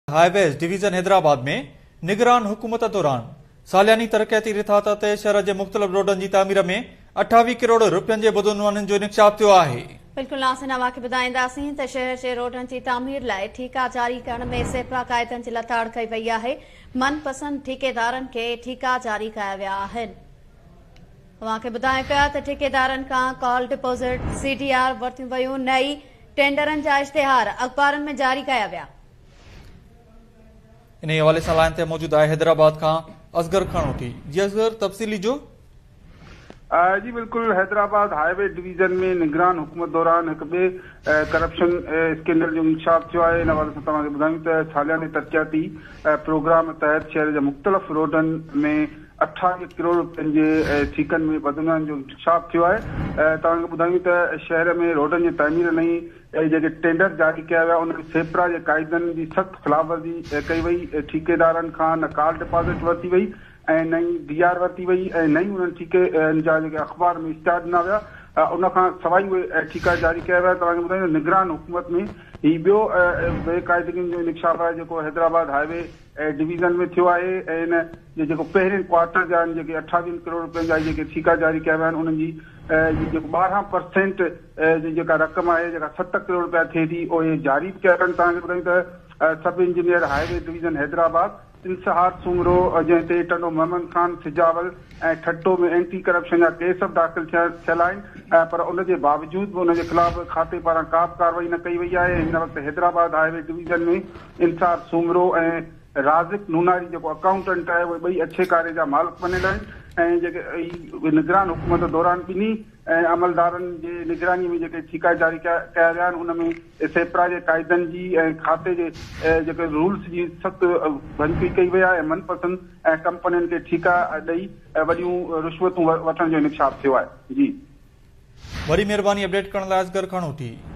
Highways division Hyderabad में निगरान हुकूमत दौरान सालियानी तरक्याती रिथात ते शहर के मुख्तलिफ रोडन की तामीर में 28 करोड़ रुपयन के बदोनवानन जो निक्षाप थियो आहे। बिल्कुल नासिन अवां खे ॿुधाईंदासीं त शहर जे रोडन जी तामीर लाइ ठीका जारी करण में सेपरा क़ाइदनि जी लताड़ कई वई आहे। मनपसंद ठेकेदारनि खे ठीका जारी कया विया आहिनि। अवां खे ॿुधायूं पिया त ठेकेदारनि खां कॉल डिपोज़िट CDR वरितियूं वयूं। नई टेंडरनि जा इश्तिहार अख़बारनि में जारी कया विया। इन हवाले से लाइन ते मौजूद है हैदराबाद का असगर खानोटी। जी असगर, तफसीली जो जी बिल्कुल, हैदराबाद हाईवे डिवीजन में निगरान हुकूमत दौरान एक बे करप्शन स्कैंडल जो इंकशाफ थियो है। इन हवाले से तव्हांखे ॿुधायूं त सालियाने तरक्याती प्रोग्राम तहत शहर के मुख्तलिफ रोडन में 28 करोड़ रुपयन के ठीकन में बदनाम जो इंकशाफ थियो है। तव्हांखे ॿुधायूं त शहर में रोडन की तामीर नहीं जेके टेंडर जारी किया विया उन सेपरा के कायदनि की सख्त खिलाफवर्जी कई वही। ठेकेदारनि खां न कॉल डिपॉजिट वरिती वई ऐं नई DR वरिती वई ऐं नई उन्हनि ठीके जा जेके अख़बार में इश्तिहार ॾिना विया उन खां सवाइ उहे ठीका जारी कया विया। तव्हांखे ॿुधाईंदो निगरान हुकूमत में ही ॿियो बेक़ाइदगी जो इंकशाफ आहे जेको हैदराबाद हाईवे डिवीजन में थियो आहे। ऐं इन जेको पहिरें क्वार्टर जा जेके 28 करोड़ रुपयनि जा जेके ठीका जारी कया विया आहिनि उन्हनि जी जेको 12% जी जेका रक़म आहे जेका 7 करोड़ रुपया थिए थी उहे जारी कया आहिनि। तव्हांखे ॿुधायूं त sub engineer highway division Hyderabad इंसहार सुमरो जंहिं ते टनो मोहम्मद खान सिजावल ऐं ठट्टो में एंटी करप्शन जा केस दाख़िल थियल आहिनि पर उनजे बावजूद भी उनजे ख़िलाफ़ खाते पारां का बि कार्रवाई न कई वई आहे। हिन वक़्तु हैदराबाद हाईवे डिवीजन में इंसहार सुमरो ऐं राज़िक नूनारी जो अकाउंटेंट है वो बई अच्छे कार्य जा मालिक बनियल आहिनि ऐं जेके निगरान हुकूमत दौरान ॿिन्ही अमलदारनि जे निगरानी में जेके ठीका जारी कया विया आहिनि उनमें सेपरा के कायदनि जी ऐं खाते जे जेके रूल्स जी सख़्त भंजपी कई वई आहे। मनपसंद कंपनियुनि खे ठीका ॾेई वॾियूं रिश्वतूं वठण जो इंकशाफ थियो आहे। जी वरी मेहरबानी अपडेट करण लाइ असगर खानोटी।